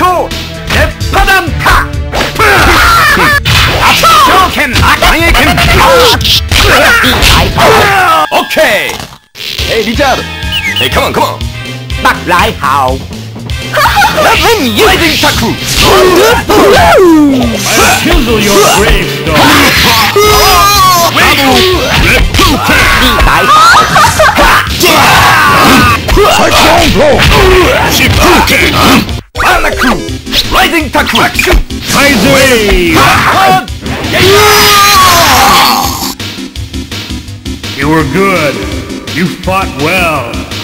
또 대파단타 앞쇼캔 강의캔 오케이 에이 리자드 에이 컴온 컴온 막 라이하우 라이딩 타쿠 Chisel your gravestone. Cyclone blow. 시프켄 바나쿠 라이딩 타쿠 Kaiser Wave. You were good. You fought well.